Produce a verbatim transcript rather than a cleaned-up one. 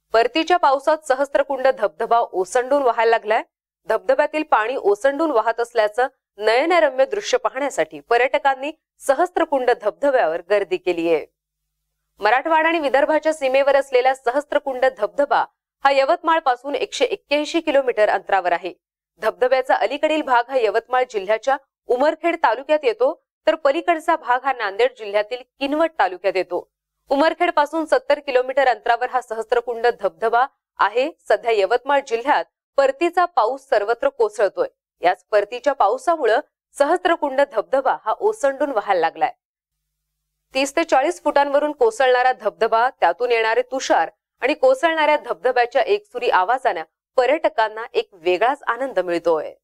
परतीच्या पावसात सहस्त्रकुंड धबधबा ओसंडून वाहायला लागलाय। धबधब्यातील पाणी ओसंडून वाहत असल्याचं नयनरम्य दृश्य पाहण्यासाठी पर्यटकांनी सहस्त्रकुंड धबधब्यावर गर्दी केली आहे। मराठवाडा आणि विदर्भाच्या सीमेवर असलेला सहस्त्रकुंड धबधबा हा यवतमाळ पासून एकशे एक्क्याऐंशी किलोमीटर अंतरावर आहे। धबधब्याचा अलीकडील भाग हा यवतमाळ जिल्ह्याच्या उमरखेड तालुक्यात येतो, तर पलीकडचा भाग हा नांदेड जिल्ह्यातील किनवट तालुक्यात येतो। उमरखेड पासून सत्तर किलोमीटर अंतरावर हा सहस्त्रकुंड धबधबा आहे। सध्या यवतमाळ जिल्ह्यात परतीचा पाऊस सर्वत्र कोसळतोय। याच परतीच्या पावसामुळे सहस्त्रकुंड धबधबा हा ओसंडून वाहायला लागलाय। तीस ते चाळीस फुटांवरून कोसळणारा धबधबा, त्यातून येणारे तुषार आणि कोसळणाऱ्या धबधब्याच्या एकसुरी आवाजाने पर्यटकांना एक वेगळाच आनंद मिळतोय।